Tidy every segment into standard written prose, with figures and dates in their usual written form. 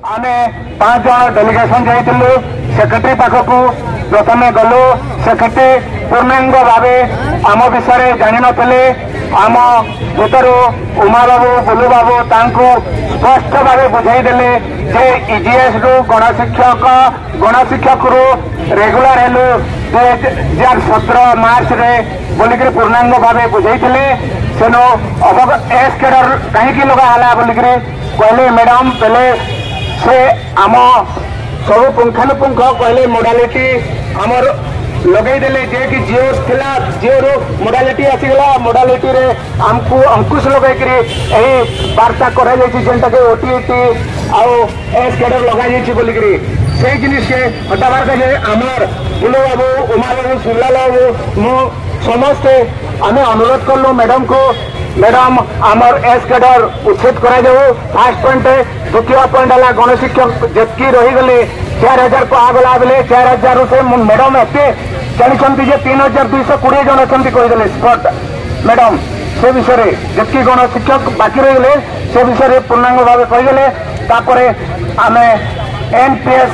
आमे 5 जन delegation जाइलु secretary पाखक प्रथम गलु सेक्रेटरी पूर्णांग भाव आम विषय जान नथिले आम भूतर उमा बाबू बुलू बाबू तांकु स्पष्ट भाव बुझाईदे जे इजीएस रु गणशिक्षक रु रेगुलर हेलु 2017 मार्च रे बोलिक पूर्णांग भाव बुझाई सेनो एस केडर कहीं लगा बोलिक कहले मैडम पहले से आम सब पुंखानुपुंख कहले मोडालिटी आमर लगेदेले जे कि जियो थिला जियो रो मोडालिटी आसीगला मोडालिटी रे आमको अंकुश लगेकरी एही वार्ता करा जायछि जेंटा के ओटीटी आउ एस केडर लगा जायछि बोलिकरी से जिनिस के हटाबार के आमर बुलो बाबू उमा बाबू सुरलाल बाबू मु समस्त आमे अनुरोध करलु मैडम को मैडम आमर एस केडर उच्छेद करा जाऊ फास्ट पॉइंट द्वितीय पॉइंट है गणशिक्षक जितकी रहीगले 4000 को आगला बेले 4000 से मैडम एत जानते 3220 जन अच्छा कहीदे स्पट मैडम से विषय जितकी गणशिक्षक बाकी रहीगले से विषय पूर्णांग भाव कहीदे आम एनपीएस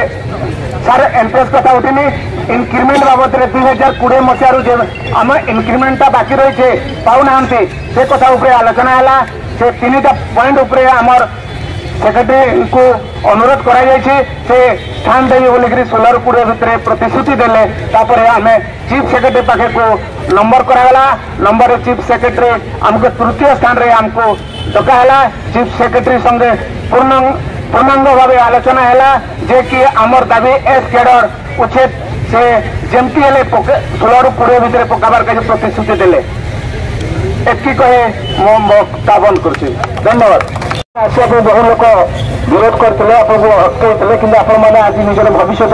सार एनपीएस कथा उठिनी इनक्रिमेंट बाबद 2020 मसीह आम इनक्रिमेंटा बाकी रही पाऊना से कथा आलोचना है से 3टा पॉइंट उपरे आमर सेक्रेटरी को अनुरोध कराई से स्थान देवी बोलिक सोलर पुड़े भितर प्रतिश्रुति देले आम चीफ सेक्रेटरी पाखे को नंबर करागला नंबर चीफ सेक्रेटरी आमको तृतीय स्थान रे आमको डकाला चीफ सेक्रेटरी संगे पूर्णांग भाव आलोचना है जे कि आमर दाबी एस केडर उच्छेद से जमती हेले सोलर पुड़े भितर पकाबार का प्रतिश्रुति देले एतकी कहे मो बंद कर धन्यवाद। आसिया बहु लोक विरोध करते अटकई कि आज निजर भविष्य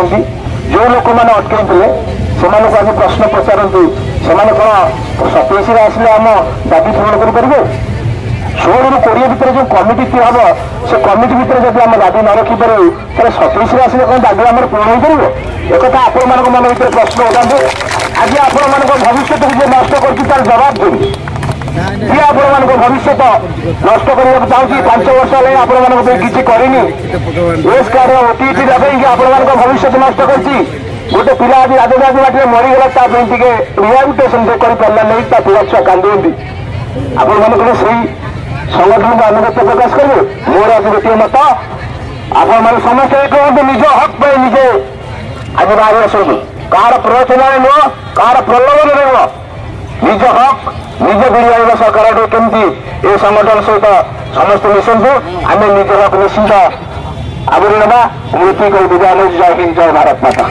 जो लोक मैंने अटकई से आज प्रश्न पचारतु से कौन 27 आसिले आम दाबी पूरण करेंगे 16 ରୁ 20 भितर जो कमिटी हम से कमिटी भितर जब आम दाबी न रखिपर 27 आसिले कौन दाबी आम पूरण हो एक आपण मन भर प्रश्न उठाते आज आपण भविष्य को नष्ट कर जवाब देवी जी आपण भविष्य नष्ट करने चाहूँ 5 वर्ष है आपण किसी करनी एस कार्ड ओटीटी लगे आपण भविष्य नष्ट कर गोटे पिला आज राजधानी बाटे मरीगला टे रिहाबिलिटेसन से करपारा नहीं पिला छुआ कांदी आपण से संगठन को अनुगत प्रकाश करेंगे मोर आज गोटे मत आपण मैंने समस्त कहते निज हक पे निजे आज बाहर आसतु कार प्ररोचना नुह कार प्रलोभन नुह निज हक निजे बिड़ाइब सरकार केमती ये संगठन सहित समस्त मिशंतु आम निज हक निश्चिंत आवरी ना मृत्यु को विदाय नहीं जय हिंद जय भारत माता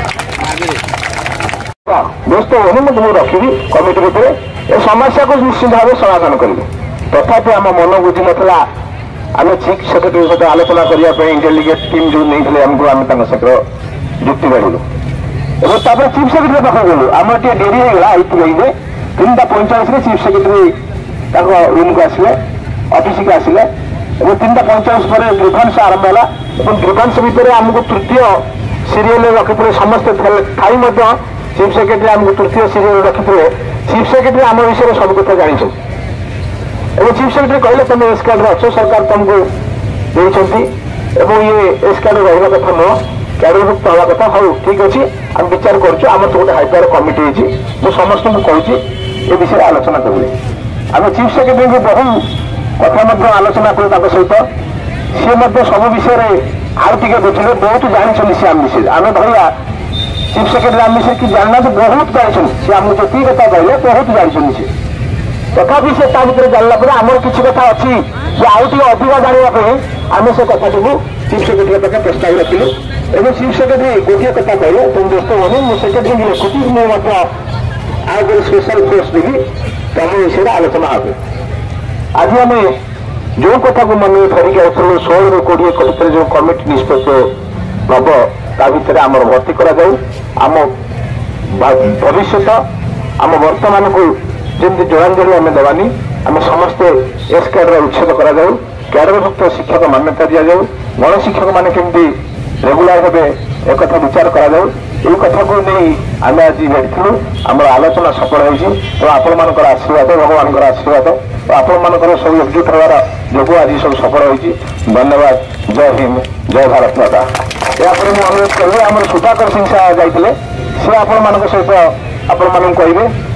व्यस्त होनी मुझे रखी कमिटी भितर ए समस्या को निश्चित भाव समाधान करेंगे तथापि आम मन बुझी नाला आम चीफ सेक्रेटरी सहित आलोचना करने डेलीगेट टीम जो नहीं आमको आम सहित जुक्ति बाढ़ू और चीफ सेक्रेटरी पाख गलु आम टे डेरी होगा ये 3:45 चीफ सेक्रेटरी रूम को आसिले ऑफिस को आसिले 3:45 पर ग्रीवेंस आरंभ है ग्रीवेंस भितर आमको तृतीय सीरियल रखी समस्त थाई चीफ सेक्रेटरी आमको तृतीय सीरियल रखी चीफ सेक्रेटरी आम विषय सब कथा जानी चीफ सेक्रेटरी कहले तुम एस कार्ड अच्छ सरकार तुमको देती ये एस कार्ड रहा कथा नुह कैडरभुक्त हवा कथा हाँ ठीक अच्छे आम विचार करम तो गोटे हाइपावर कमिटी मुझे समस्त कहूँ ये विषय आलोचना करेंगे आम चीफ सेक्रेटरी को बहु कथा आलोचना करूँ सहित सी सब विषय आउ टे बुझे बहुत जानी सी आम विषय आम भाया चीफ सेक्रेटरी आम विषय कि जानना तो बहुत जानी सी आमको जी कथा कहले बहुत जानी सी तथापि से भर जानला आमर किसी कथा अच्छी जे आउ टे अधिक जानवाई आम से कथा चीफ सेक्रेटरी पाखे प्रस्ताव रखिलु एवं चीफ सेक्रेटरी गोटे कथा कहले तुम व्यस्त होनी मुझे सेक्रेटरी लिखुची मुझे आज गोटे स्पेशल फोर्स देवी तुम विषय आलोचना हे आज आम जो कथा को मन धरिक आसलु 16 ରୁ 20 भितर जो कमिटी निष्पत्ति नब ता भर आम भर्ती करम भविष्य आम वर्तमान को जमी जलांजलि आम देवानी आम समस्ते एस कार्ड उच्छेद कराऊ कैडरभुक्त शिक्षक मान्यता दि जाऊ गणशिक्षक मैंने केमती रेगुलर भाव एक विचार कराऊ ये कथा को नहीं आम आज भेटू आम आलोचना सफल हो तो आपण मान आशीर्वाद भगवान आशीर्वाद तो आपण मान सब एकजुट हमार जो आज सब सफल हो धन्यवाद। जय हिंद जय भारत माता। यापर मुझे अनुरोध करी आम सुधाकर सिंह साहब जाते सी आपण मान सहित आपण मान कहे